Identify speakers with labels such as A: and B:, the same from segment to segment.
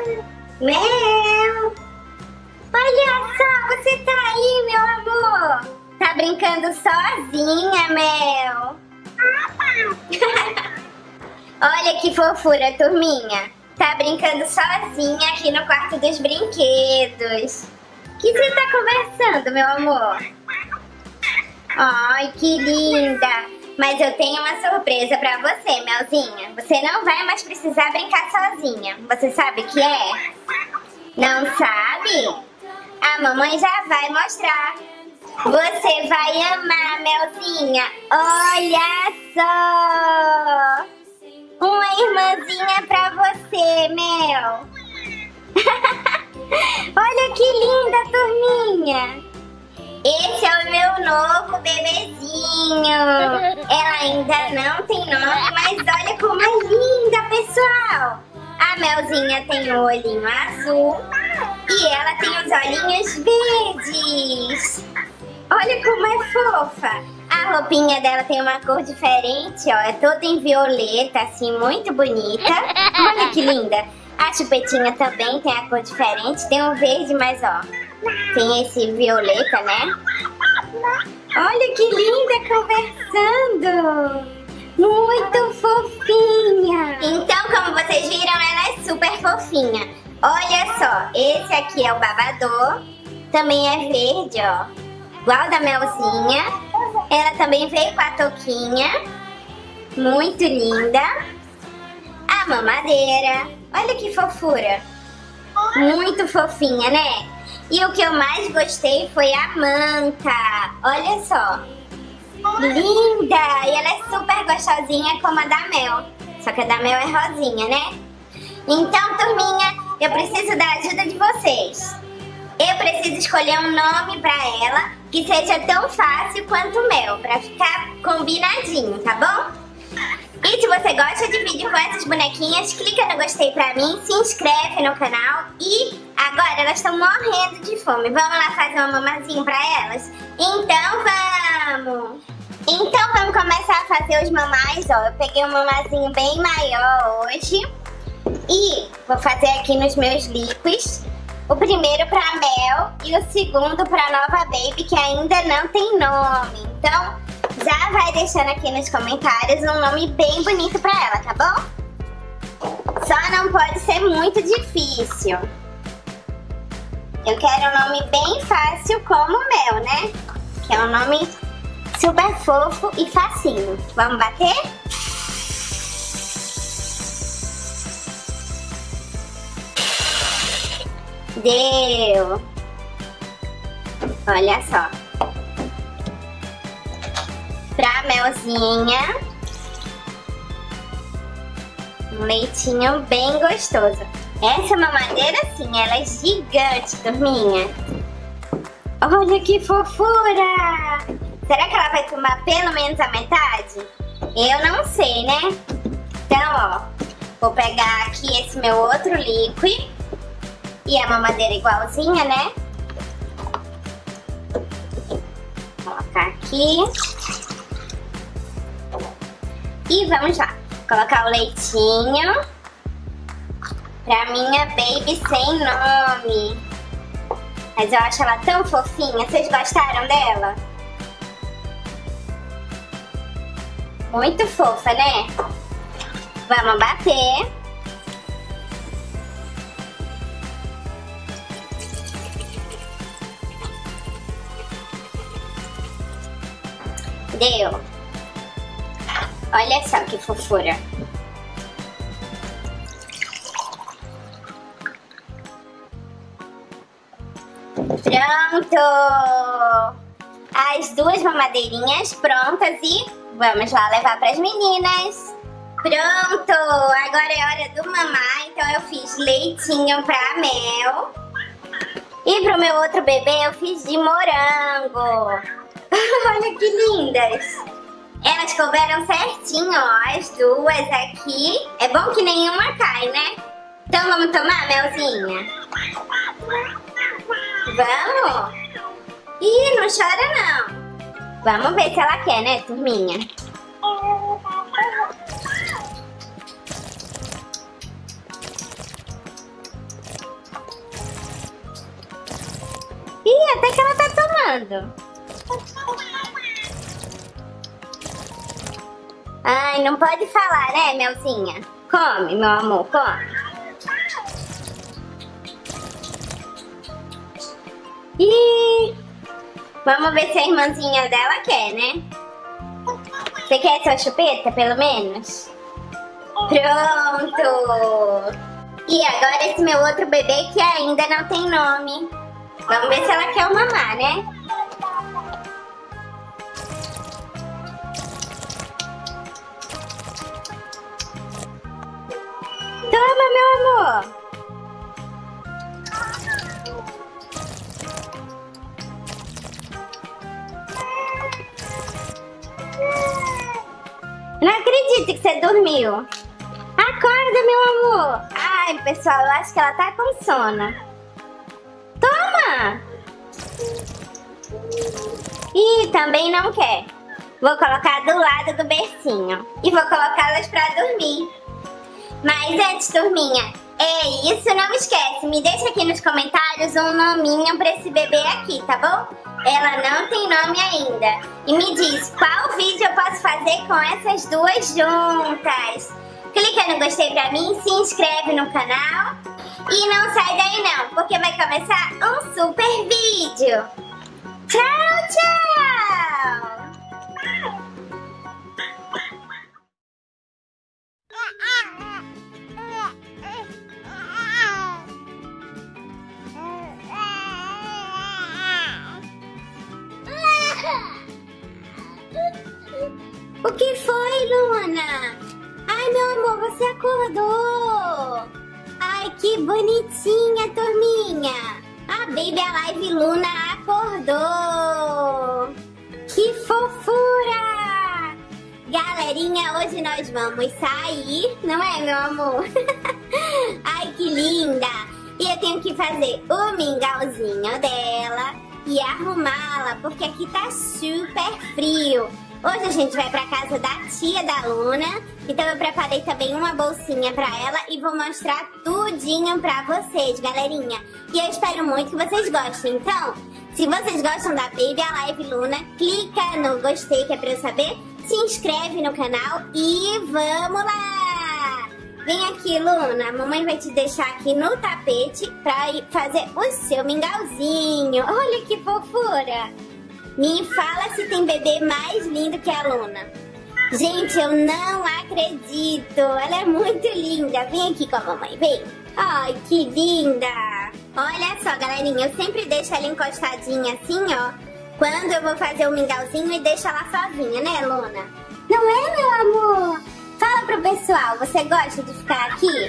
A: Mel! Olha só, você tá aí, meu amor! Tá brincando sozinha, Mel! Olha que fofura, turminha! Tá brincando sozinha aqui no quarto dos brinquedos. O que você tá conversando, meu amor? Ai, que linda! Mas eu tenho uma surpresa pra você, Melzinha. Você não vai mais precisar brincar sozinha. Você sabe o que é? Não sabe? A mamãe já vai mostrar. Você vai amar, Melzinha. Olha só! Uma irmãzinha pra você, Mel. Olha que linda, turminha. Esse é o meu novo bebezinho. Ela ainda não tem nome, mas olha como é linda, pessoal. A Melzinha tem o olhinho azul e ela tem os olhinhos verdes. Olha como é fofa. A roupinha dela tem uma cor diferente, ó. É toda em violeta, assim, muito bonita. Olha que linda. A chupetinha também tem a cor diferente. Tem um verde, mas ó, tem esse violeta, né? Olha que linda conversando. Muito fofinha. Então, como vocês viram, ela é super fofinha. Olha só, esse aqui é o babador. Também é verde, ó. Igual da Melzinha. Ela também veio com a touquinha. Muito linda. A mamadeira. Olha que fofura. Muito fofinha, né? E o que eu mais gostei foi a manta. Olha só. Linda! E ela é super gostosinha como a da Mel. Só que a da Mel é rosinha, né? Então, turminha, eu preciso da ajuda de vocês. Eu preciso escolher um nome pra ela que seja tão fácil quanto o Mel, pra ficar combinadinho, tá bom? E se você gosta de vídeo com essas bonequinhas, clica no gostei pra mim, se inscreve no canal. E agora elas estão morrendo de fome. Vamos lá fazer uma mamazinha pra elas? Então vamos! Então vamos começar a fazer os mamais, ó. Eu peguei um mamazinho bem maior hoje. E vou fazer aqui nos meus liquis. O primeiro pra Mel e o segundo pra nova baby, que ainda não tem nome. Então, já vai deixando aqui nos comentários um nome bem bonito pra ela, tá bom? Só não pode ser muito difícil. Eu quero um nome bem fácil como o Mel, né? Que é um nome super fofo e facinho. Vamos bater? Deu! Olha só. Pra Melzinha, um leitinho bem gostoso. Essa mamadeira, sim, ela é gigante, turminha. Olha que fofura! Será que ela vai tomar pelo menos a metade? Eu não sei, né? Então, ó, vou pegar aqui esse meu outro líquido. E a mamadeira igualzinha, né? Vou colocar aqui. E vamos lá. Colocar o leitinho pra minha baby sem nome. Mas eu acho ela tão fofinha. Vocês gostaram dela? Muito fofa, né? Vamos bater. Deu. Olha só que fofura. Pronto! As duas mamadeirinhas prontas e vamos lá levar para as meninas. Pronto! Agora é hora do mamar, então eu fiz leitinho pra Mel. E pro meu outro bebê eu fiz de morango. Olha que lindas! Elas couberam certinho, ó, as duas aqui. É bom que nenhuma cai, né? Então vamos tomar, Melzinha? Vamos? Ih, não chora não. Vamos ver se ela quer, né, turminha? Sim, até que ela tá tomando. Ai, não pode falar, né, Melzinha? Come, meu amor, come. Ih, vamos ver se a irmãzinha dela quer, né? Você quer sua chupeta, pelo menos? Pronto! E agora esse meu outro bebê que ainda não tem nome. Vamos ver se ela quer o mamar, né? Toma, meu amor! Não acredito que você dormiu. Acorda, meu amor. Ai, pessoal, eu acho que ela tá com sono. Toma! Ih, também não quer. Vou colocar do lado do bercinho. E vou colocá-las pra dormir. Mas antes, turminha, é isso, não esquece. Me deixa aqui nos comentários um nominho pra esse bebê aqui, tá bom? Ela não tem nome ainda. E me diz qual vídeo eu posso fazer com essas duas juntas. Clica no gostei pra mim, se inscreve no canal. E não sai daí não, porque vai começar um super vídeo. Tchau, tchau! O que foi, Luna? Ai, meu amor, você acordou! Ai, que bonitinha, turminha! A Baby Alive Luna acordou! Que fofura! Galerinha, hoje nós vamos sair, não é, meu amor? Ai, que linda! E eu tenho que fazer o mingauzinho dela e arrumá-la, porque aqui tá super frio. Hoje a gente vai pra casa da tia da Luna, então eu preparei também uma bolsinha pra ela e vou mostrar tudinho pra vocês, galerinha. E eu espero muito que vocês gostem. Então, se vocês gostam da Baby Alive Luna, clica no gostei que é pra eu saber, se inscreve no canal e vamos lá! Vem aqui, Luna, a mamãe vai te deixar aqui no tapete pra ir fazer o seu mingauzinho. Olha que fofura! Me fala se tem bebê mais lindo que a Luna. Gente, eu não acredito. Ela é muito linda. Vem aqui com a mamãe, vem. Ai, que linda. Olha só, galerinha, eu sempre deixo ela encostadinha assim, ó. Quando eu vou fazer o mingauzinho e deixo ela sozinha, né, Luna? Não é, meu amor? Fala pro pessoal, você gosta de ficar aqui?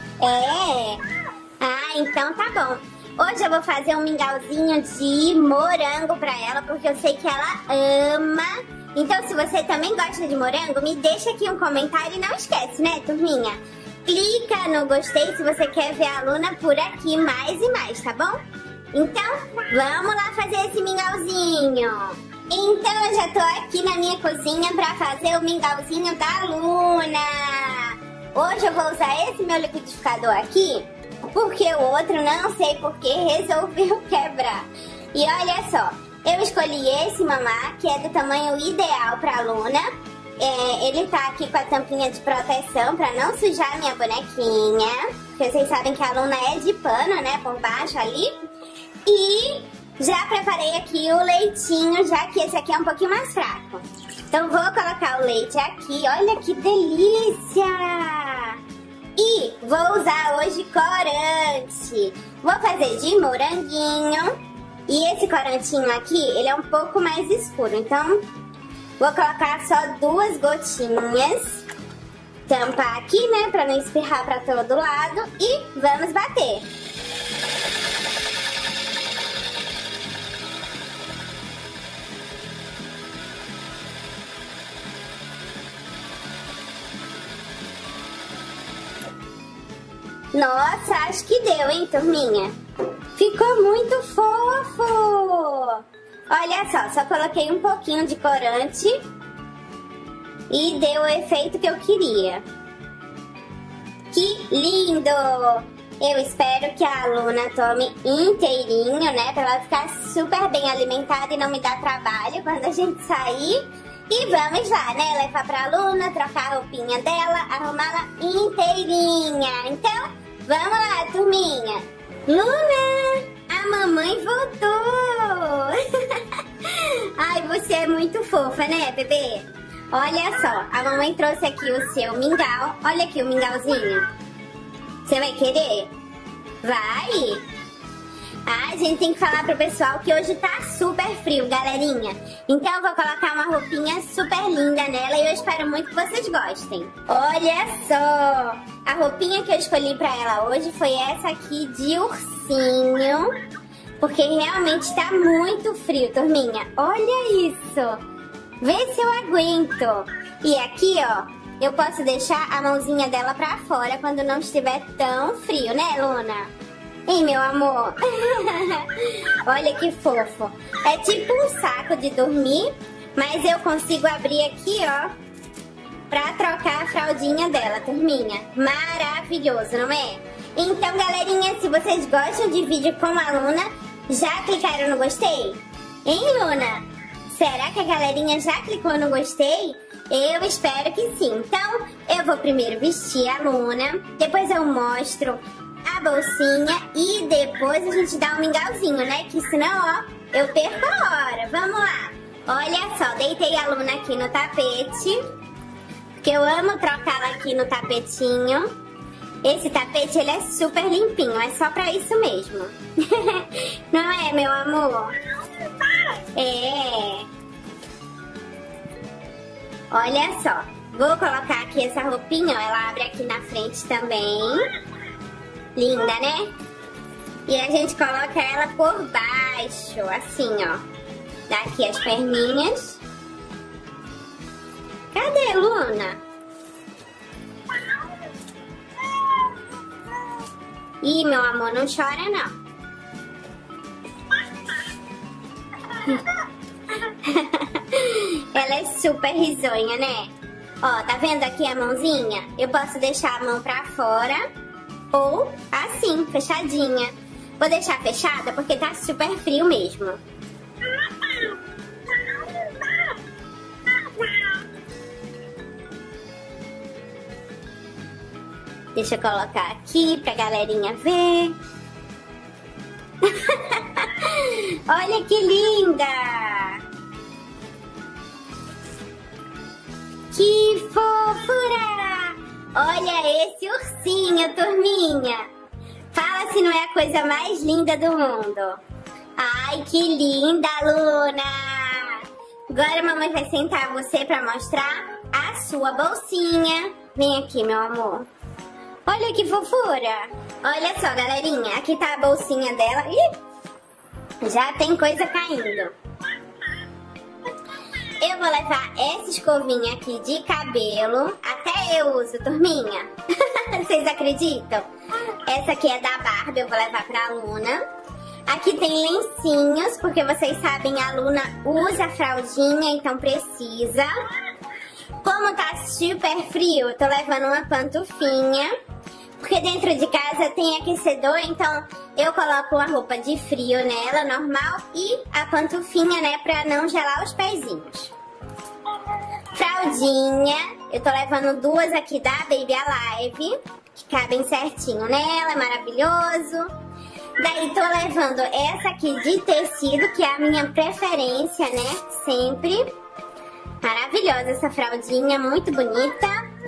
A: É? Ah, então tá bom. Hoje eu vou fazer um mingauzinho de morango pra ela, porque eu sei que ela ama. Então, se você também gosta de morango, me deixa aqui um comentário e não esquece, né, turminha? Clica no gostei se você quer ver a Luna por aqui mais e mais, tá bom? Então, vamos lá fazer esse mingauzinho. Então, eu já tô aqui na minha cozinha pra fazer o mingauzinho da Luna. Hoje eu vou usar esse meu liquidificador aqui, porque o outro, não sei porque, resolveu quebrar. E olha só, eu escolhi esse mamá, que é do tamanho ideal pra Luna. Ele tá aqui com a tampinha de proteção pra não sujar a minha bonequinha. Porque vocês sabem que a Luna é de pano, né, por baixo ali. E já preparei aqui o leitinho, já que esse aqui é um pouquinho mais fraco. Então vou colocar o leite aqui, olha que delícia! E vou usar hoje corante. Vou fazer de moranguinho. E esse corantinho aqui, ele é um pouco mais escuro. Então, vou colocar só 2 gotinhas. Tampar aqui, né? Pra não espirrar pra todo lado. E vamos bater. Nossa, acho que deu, hein, turminha? Ficou muito fofo! Olha só coloquei um pouquinho de corante e deu o efeito que eu queria. Que lindo! Eu espero que a Luna tome inteirinho, né? Pra ela ficar super bem alimentada e não me dar trabalho quando a gente sair. E vamos lá, né? Levar pra Luna, trocar a roupinha dela, arrumá-la inteirinha. Então, vamos lá, turminha. Luna, a mamãe voltou. Ai, você é muito fofa, né, bebê? Olha só, a mamãe trouxe aqui o seu mingau. Olha aqui o mingauzinho. Você vai querer? Vai! Ah, a gente tem que falar pro pessoal que hoje tá super frio, galerinha. Então eu vou colocar uma roupinha super linda nela e eu espero muito que vocês gostem. Olha só! A roupinha que eu escolhi pra ela hoje foi essa aqui de ursinho. Porque realmente tá muito frio, turminha. Olha isso! Vê se eu aguento. E aqui, ó, eu posso deixar a mãozinha dela pra fora quando não estiver tão frio, né, Luna? Hein, meu amor? Olha que fofo. É tipo um saco de dormir, mas eu consigo abrir aqui, ó, pra trocar a fraldinha dela, turminha. Maravilhoso, não é? Então, galerinha, se vocês gostam de vídeo com a Luna, já clicaram no gostei? Hein, Luna? Será que a galerinha já clicou no gostei? Eu espero que sim. Então, eu vou primeiro vestir a Luna, depois eu mostro a bolsinha e depois a gente dá um mingauzinho, né? Que senão, ó, eu perco a hora. Vamos lá. Olha só, deitei a Luna aqui no tapete, porque eu amo trocá-la aqui no tapetinho. Esse tapete, ele é super limpinho, é só pra isso mesmo. Não é, meu amor? É. Olha só, vou colocar aqui essa roupinha, ó, ela abre aqui na frente também. Linda, né? E a gente coloca ela por baixo, assim, ó. Dá aqui as perninhas. Cadê, Luna? Ih, meu amor, não chora, não. Ela é super risonha, né? Ó, tá vendo aqui a mãozinha? Eu posso deixar a mão pra fora ou assim, fechadinha. Vou deixar fechada porque tá super frio mesmo. Deixa eu colocar aqui pra galerinha ver. Olha que linda! Que fofura! Olha esse ursinho, turminha! Fala se não é a coisa mais linda do mundo. Ai, que linda, Luna! Agora a mamãe vai sentar você pra mostrar a sua bolsinha. Vem aqui, meu amor. Olha que fofura! Olha só, galerinha, aqui tá a bolsinha dela. Ih, já tem coisa caindo. Eu vou levar essa escovinha aqui de cabelo. Até eu uso, turminha. Vocês acreditam? Essa aqui é da Barbie, eu vou levar pra Luna. Aqui tem lencinhos, porque vocês sabem, a Luna usa fraldinha, então precisa. Como tá super frio, eu tô levando uma pantufinha. Porque dentro de casa tem aquecedor, então eu coloco uma roupa de frio nela, normal, e a pantufinha, né, pra não gelar os pezinhos. Fraldinha, eu tô levando duas aqui da Baby Alive, que cabem certinho nela, é maravilhoso. Daí tô levando essa aqui de tecido, que é a minha preferência, né, sempre. Maravilhosa essa fraldinha, muito bonita.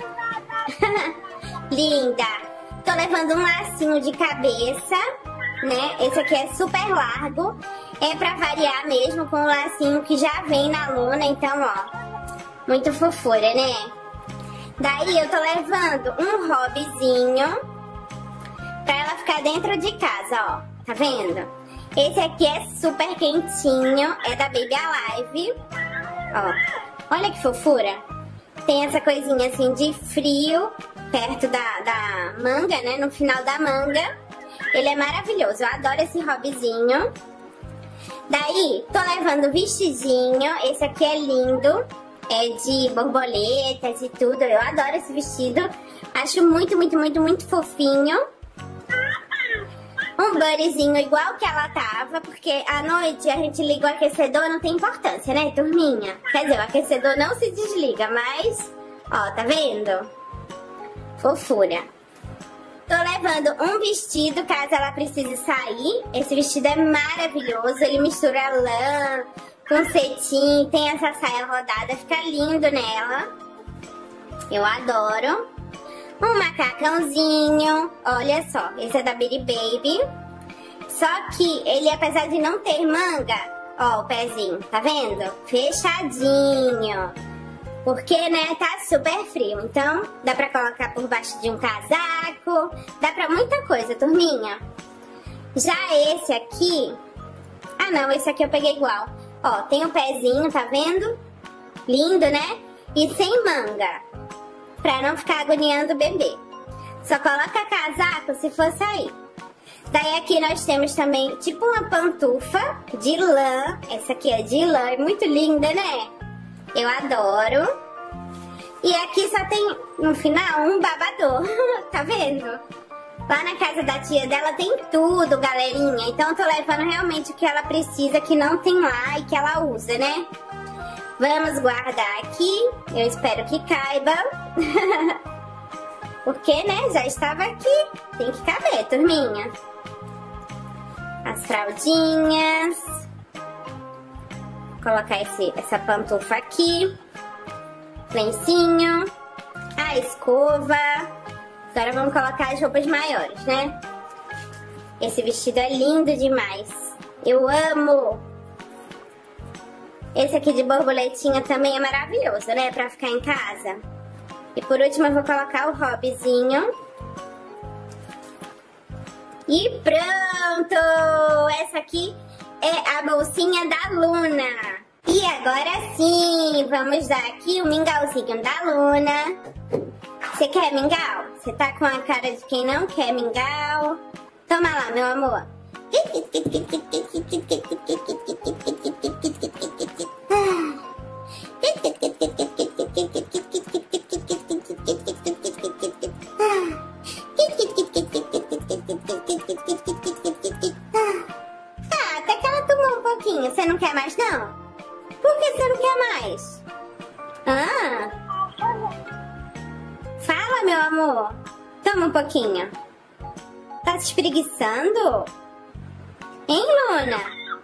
A: Linda. Tô levando um lacinho de cabeça, né? Esse aqui é super largo. É pra variar mesmo com o lacinho que já vem na Luna. Então, ó, muito fofura, né? Daí eu tô levando um hobbyzinho pra ela ficar dentro de casa, ó. Tá vendo? Esse aqui é super quentinho. É da Baby Alive. Ó, olha que fofura. Tem essa coisinha assim de frio perto da manga, né? No final da manga. Ele é maravilhoso. Eu adoro esse hobbyzinho. Daí, tô levando vestidinho. Esse aqui é lindo. É de borboletas e tudo. Eu adoro esse vestido. Acho muito, muito, muito, muito fofinho. Um buddyzinho igual que ela tava, porque à noite a gente liga o aquecedor, não tem importância, né, turminha? Quer dizer, o aquecedor não se desliga, mas... Ó, tá vendo? Fofura. Tô levando um vestido, caso ela precise sair. Esse vestido é maravilhoso, ele mistura lã com cetim, tem essa saia rodada, fica lindo nela. Eu adoro. Um macacãozinho, olha só, esse é da Bitty Baby. Só que ele, apesar de não ter manga, ó o pezinho, tá vendo? Fechadinho. Porque, né, tá super frio. Então, dá pra colocar por baixo de um casaco, dá pra muita coisa, turminha. Já esse aqui... Ah, não, esse aqui eu peguei igual. Ó, tem o pezinho, tá vendo? Lindo, né? E sem manga. Pra não ficar agoniando o bebê. Só coloca casaco se for sair. Daí aqui nós temos também tipo uma pantufa de lã. Essa aqui é de lã, é muito linda, né? Eu adoro. E aqui só tem no final um babador. Tá vendo? Lá na casa da tia dela tem tudo, galerinha. Então eu tô levando realmente o que ela precisa, que não tem lá e que ela usa, né? Vamos guardar aqui. Eu espero que caiba. Porque, né, já estava aqui. Tem que caber, turminha. As fraldinhas. Vou colocar essa pantufa aqui. Lencinho. A escova. Agora vamos colocar as roupas maiores, né? Esse vestido é lindo demais. Eu amo. Esse aqui de borboletinha também é maravilhoso, né? Pra ficar em casa. E por último eu vou colocar o hobbyzinho. E pronto! Essa aqui é a bolsinha da Luna. E agora sim, vamos dar aqui o mingauzinho da Luna. Você quer mingau? Você tá com a cara de quem não quer mingau? Toma lá, meu amor. Ah, até que ela tomou um pouquinho. Você não quer mais, não? Por que você não quer mais? Ah. Fala, meu amor. Toma um pouquinho. Tá se espreguiçando? Hein, Luna?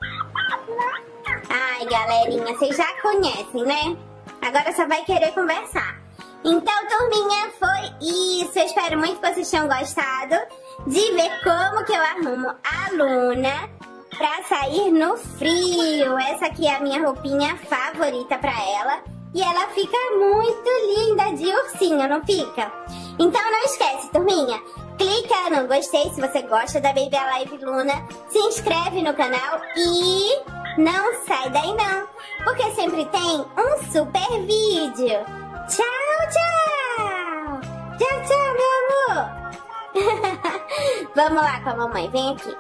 A: Ai, galerinha, vocês já conhecem, né? Agora só vai querer conversar. Então, turminha, foi isso. Eu espero muito que vocês tenham gostado de ver como que eu arrumo a Luna pra sair no frio. Essa aqui é a minha roupinha favorita pra ela. E ela fica muito linda de ursinho, não fica? Então não esquece, turminha. Clica no gostei se você gosta da Baby Alive Luna. Se inscreve no canal e não sai daí não. Porque sempre tem um super vídeo. Tchau, tchau! Tchau, tchau, meu amor! Vamos lá com a mamãe, vem aqui.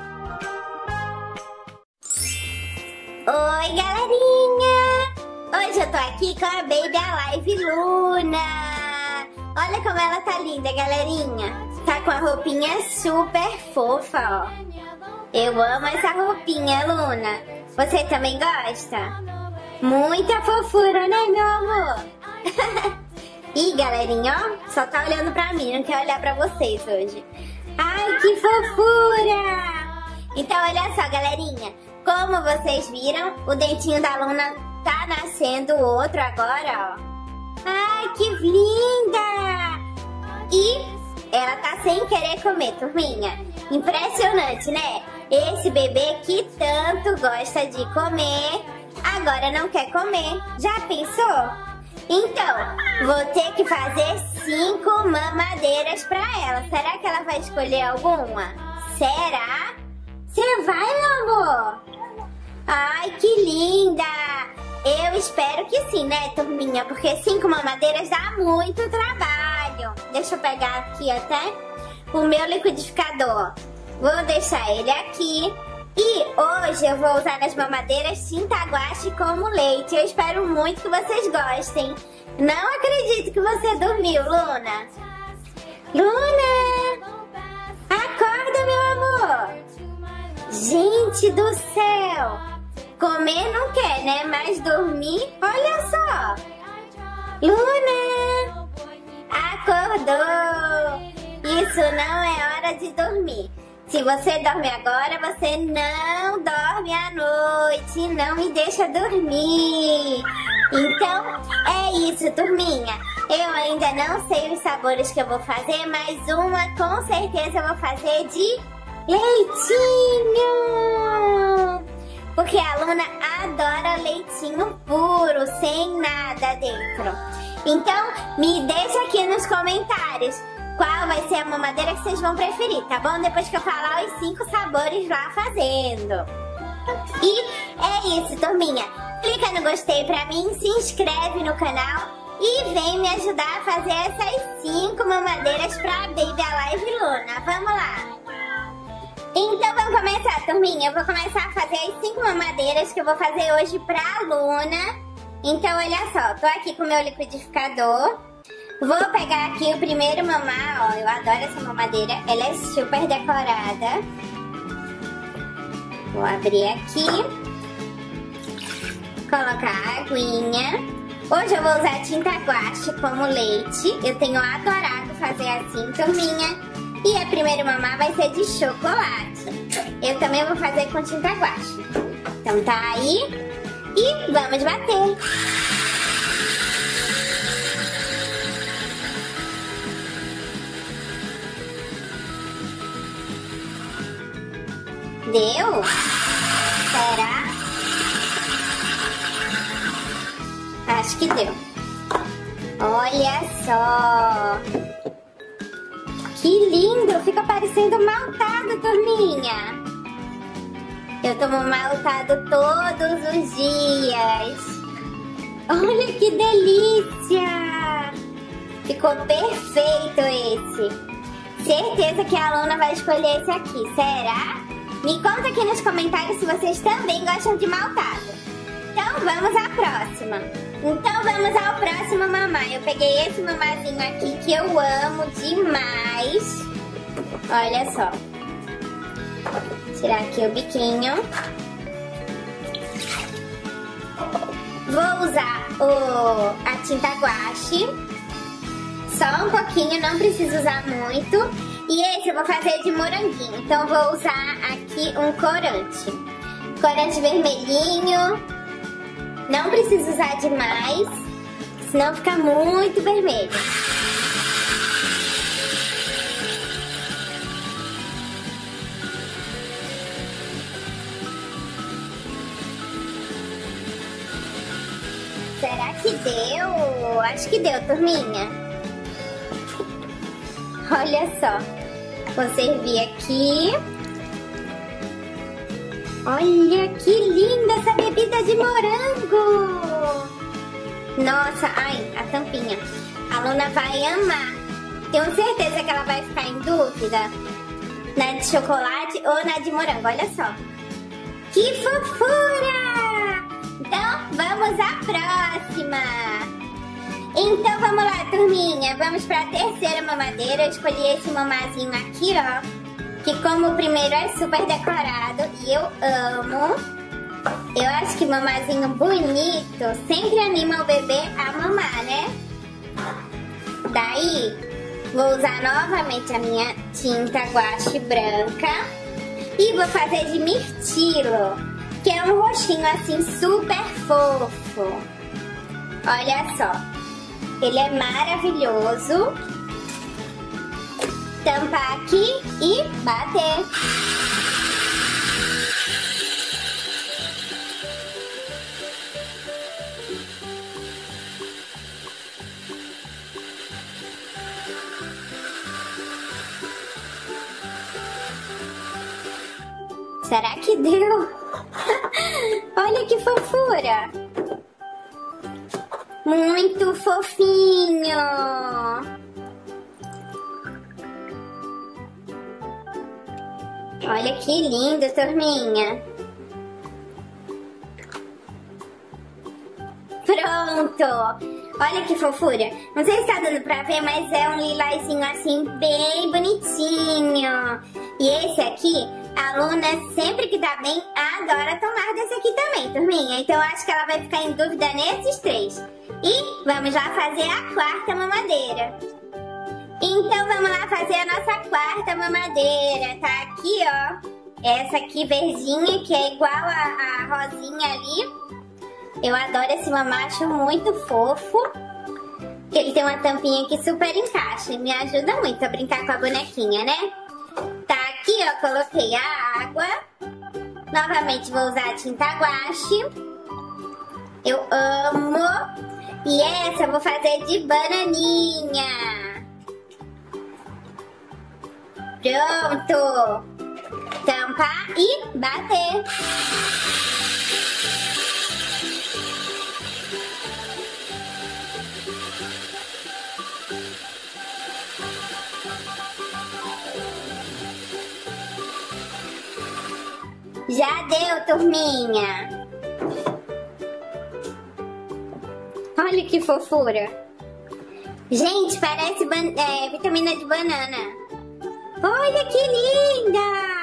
A: Oi, galerinha! Hoje eu tô aqui com a Baby Alive Luna. Olha como ela tá linda, galerinha. Tá com a roupinha super fofa, ó. Eu amo essa roupinha, Luna. Você também gosta? Muita fofura, né, meu amor? Ih, galerinha, ó, só tá olhando pra mim, não quer olhar pra vocês hoje. Ai, que fofura! Então, olha só, galerinha. Como vocês viram, o dentinho da Luna tá nascendo outro agora, ó. Ai, que linda! E ela tá sem querer comer, turminha. Impressionante, né? Esse bebê que tanto gosta de comer, agora não quer comer. Já pensou? Então, vou ter que fazer 5 mamadeiras pra ela. Será que ela vai escolher alguma? Será? Você vai, meu amor? Ai, que linda! Eu espero que sim, né, turminha? Porque 5 mamadeiras dá muito trabalho. Deixa eu pegar aqui até o meu liquidificador. Vou deixar ele aqui. E hoje eu vou usar nas mamadeiras tinta guache como leite. Eu espero muito que vocês gostem. Não acredito que você dormiu, Luna. Luna! Acorda, meu amor! Gente do céu! Comer não quer, né? Mas dormir, olha só! Luna! Acordou! Isso não é hora de dormir. Se você dorme agora, você não dorme à noite. Não me deixa dormir. Então, é isso, turminha. Eu ainda não sei os sabores que eu vou fazer, mas uma com certeza eu vou fazer de leitinho. Porque a Luna adora leitinho puro, sem nada dentro. Então, me deixa aqui nos comentários qual vai ser a mamadeira que vocês vão preferir, tá bom? Depois que eu falar os 5 sabores lá fazendo. E é isso, turminha. Clica no gostei pra mim, se inscreve no canal e vem me ajudar a fazer essas 5 mamadeiras pra Baby Alive Luna. Vamos lá! Então vamos começar, turminha. Eu vou começar a fazer as 5 mamadeiras que eu vou fazer hoje pra Luna. Então olha só, tô aqui com o meu liquidificador. Vou pegar aqui o primeiro mamar, ó, eu adoro essa mamadeira, ela é super decorada. Vou abrir aqui, colocar a aguinha. Hoje eu vou usar tinta guache como leite, eu tenho adorado fazer assim, turminha. E a primeira mamar vai ser de chocolate, eu também vou fazer com tinta guache. Então tá aí, e vamos bater. Deu? Será? Acho que deu. Olha só. Que lindo! Fica parecendo maltado, turminha. Eu tomo maltado todos os dias. Olha que delícia! Ficou perfeito esse. Certeza que a Luna vai escolher esse aqui. Será? Me conta aqui nos comentários se vocês também gostam de maltado. Então vamos à próxima. Então vamos ao próximo mamar. Eu peguei esse mamarzinho aqui que eu amo demais. Olha só. Vou tirar aqui o biquinho. Vou usar a tinta guache. Só um pouquinho, não preciso usar muito. E esse eu vou fazer de moranguinho, então vou usar aqui um corante. Corante vermelhinho. Não preciso usar demais, senão fica muito vermelho. Será que deu? Acho que deu, turminha. Olha só, vou servir aqui. Olha que linda essa bebida de morango! Nossa, ai, a tampinha. A Luna vai amar. Tenho certeza que ela vai ficar em dúvida na de chocolate ou na de morango, olha só. Que fofura! Então, vamos à próxima! Então vamos lá, turminha, vamos para a terceira mamadeira. Eu escolhi esse mamarzinho aqui, ó, que como o primeiro é super decorado e eu amo. Eu acho que mamarzinho bonito sempre anima o bebê a mamar, né? Daí, vou usar novamente a minha tinta guache branca e vou fazer de mirtilo, que é um roxinho assim super fofo. Olha só. Ele é maravilhoso. Tampar aqui e bater. Será que deu? Olha que fofura! Muito fofinho! Olha que lindo, turminha! Pronto! Olha que fofura! Não sei se tá dando pra ver, mas é um lilazinho assim bem bonitinho. E esse aqui, A Luna, sempre que tá bem, adora tomar desse aqui também, turminha. Então eu acho que ela vai ficar em dúvida nesses 3. E vamos lá fazer a quarta mamadeira. Então vamos lá fazer a nossa quarta mamadeira. Tá aqui, ó. Essa aqui verdinha, que é igual a rosinha ali. Eu adoro esse mamacho, muito fofo. Ele tem uma tampinha que super encaixa e me ajuda muito a brincar com a bonequinha, né? Tá aqui, ó, coloquei a água. Novamente vou usar a tinta guache. Eu amo. E essa eu vou fazer de bananinha. Pronto. Tampar e bater. Já deu, turminha. Olha que fofura. Gente, parece vitamina de banana. Olha que linda.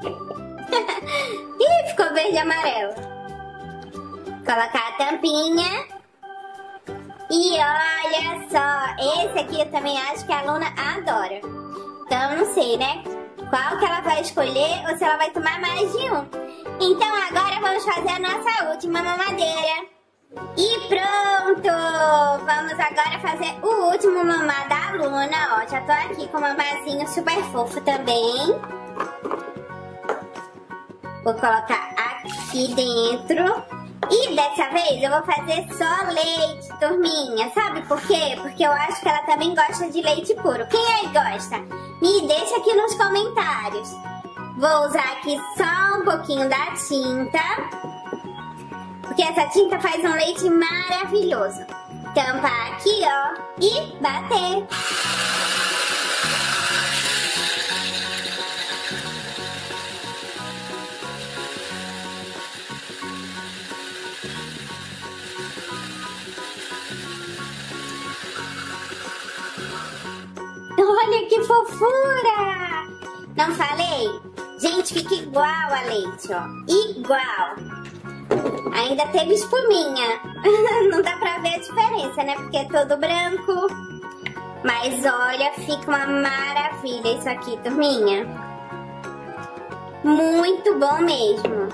A: Ih, ficou verde e amarelo. Colocar a tampinha. E olha só, esse aqui eu também acho que a Luna adora. Então eu não sei, né? Qual que ela vai escolher ou se ela vai tomar mais de um. Então agora vamos fazer a nossa última mamadeira. E pronto! Vamos agora fazer o último mamar da Luna. Ó, já tô aqui com o mamazinho super fofo também. Vou colocar aqui dentro. E dessa vez eu vou fazer só leite, turminha. Sabe por quê? Porque eu acho que ela também gosta de leite puro. Quem aí gosta? Me deixa aqui nos comentários. Vou usar aqui só um pouquinho da tinta. Porque essa tinta faz um leite maravilhoso. Tampar aqui, ó. E bater. Olha que fofura! Não falei? Gente, fica igual a leite, ó. Igual. Ainda teve espuminha. Não dá pra ver a diferença, né? Porque é todo branco. Mas olha, fica uma maravilha isso aqui, turminha. Muito bom mesmo.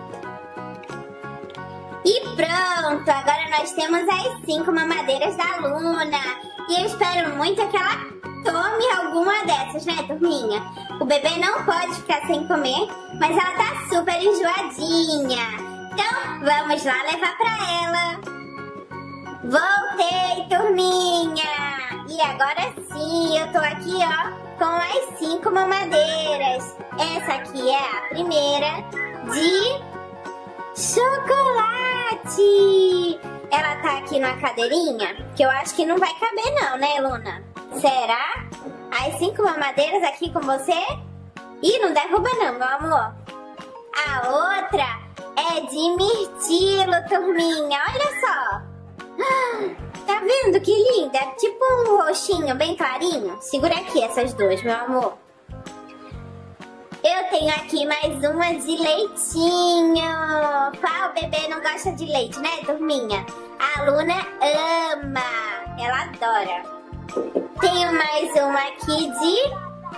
A: E pronto, agora nós temos as 5 mamadeiras da Luna. E eu espero muito que ela tome alguma dessas, né, turminha? O bebê não pode ficar sem comer, mas ela tá super enjoadinha. Então, vamos lá levar pra ela. Voltei, turminha. E agora sim, eu tô aqui, ó, com as 5 mamadeiras. Essa aqui é a primeira de chocolate. Ela tá aqui numa cadeirinha, que eu acho que não vai caber não, né, Luna? Será? As 5 mamadeiras aqui com você? Ih, não derruba não, meu amor. A outra é de mirtilo, turminha. Olha só. Tá vendo que linda? Tipo um roxinho bem clarinho. Segura aqui essas duas, meu amor. Eu tenho aqui mais uma de leitinho. Qual bebê não gosta de leite, né, turminha? A Luna ama. Ela adora. Tenho mais uma aqui de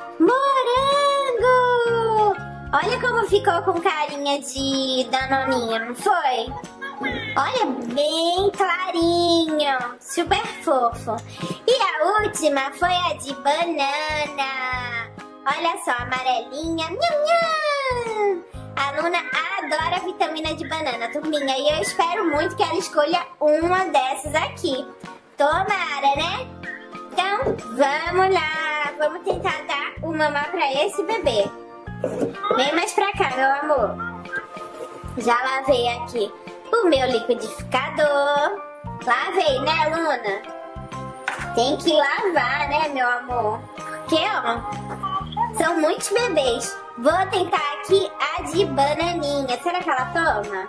A: morango. Olha como ficou com carinha de danoninha, não foi? Olha, bem clarinho, super fofo. E a última foi a de banana. Olha só, amarelinha. Nham, nham. A Luna adora vitamina de banana, turminha. E eu espero muito que ela escolha uma dessas aqui. Tomara, né? Então, vamos lá. Vamos tentar dar o mamar pra esse bebê. Vem mais pra cá, meu amor. Já lavei aqui o meu liquidificador. Lavei, né, Luna? Tem que lavar, né, meu amor? Porque, ó, são muitos bebês. Vou tentar aqui a de bananinha. Será que ela toma?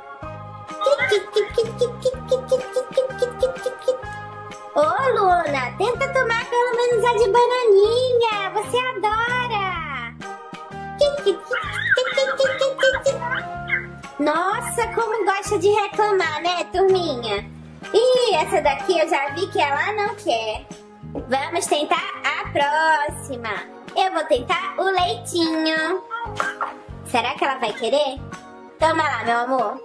A: Ô, Luna, tenta tomar pelo menos a de bananinha. Você adora. Nossa, como gosta de reclamar, né, turminha? Ih, essa daqui eu já vi que ela não quer. Vamos tentar a próxima. Eu vou tentar o leitinho. Será que ela vai querer? Toma lá, meu amor.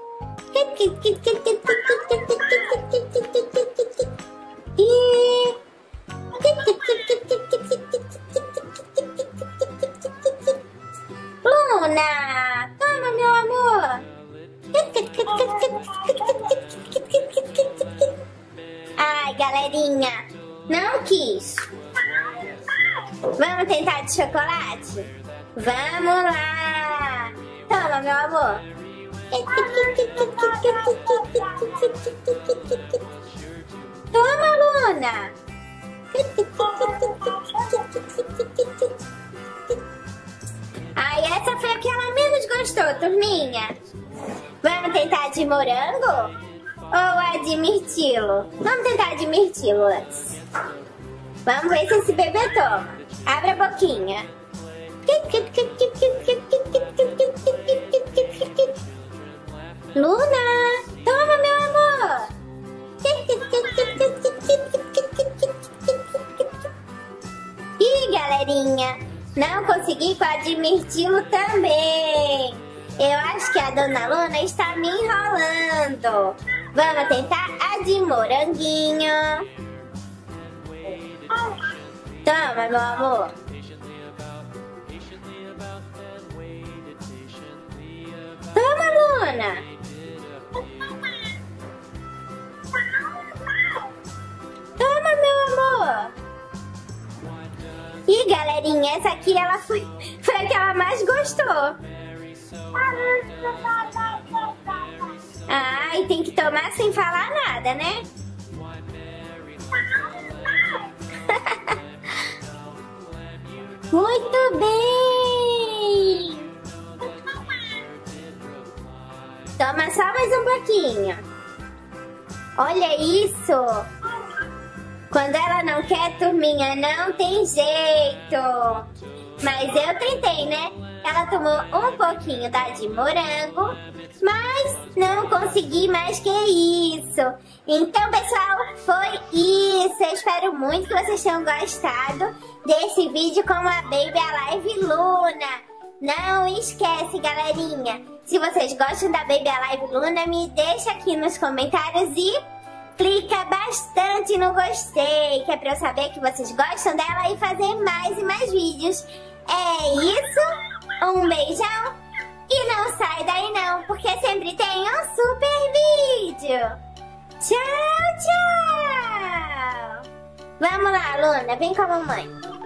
A: Luna, toma, meu amor. Ai, galerinha, não quis. Vamos tentar de chocolate? Vamos lá. Toma, meu amor. Toma, Luna. Ai, essa foi a que ela menos gostou, turminha. Vamos tentar de morango? Ou a de mirtilo? Vamos tentar de mirtilo antes. Vamos ver se esse bebê toma. Abre a boquinha. Luna, toma, meu amor. Ih, galerinha, não consegui com a de mirtilo também. Eu acho que a dona Luna está me enrolando. Vamos tentar a de moranguinho. Toma, meu amor. Toma, Luna. Toma, meu amor. E galerinha, essa aqui ela foi a que ela mais gostou. Ai, tem que tomar sem falar nada, né? Muito bem! Toma só mais um pouquinho. Olha isso! Quando ela não quer, turminha, não tem jeito. Mas eu tentei, né? Ela tomou um pouquinho da de morango, mas não consegui mais que isso. Então, pessoal, foi isso. Eu espero muito que vocês tenham gostado desse vídeo com a Baby Alive Luna. Não esquece, galerinha, se vocês gostam da Baby Alive Luna, me deixa aqui nos comentários e clica bastante no gostei, que é pra eu saber que vocês gostam dela e fazer mais e mais vídeos. É isso, um beijão e não sai daí não, porque sempre tem um super vídeo. Tchau, tchau! Vamos lá, Luna, vem com a mamãe.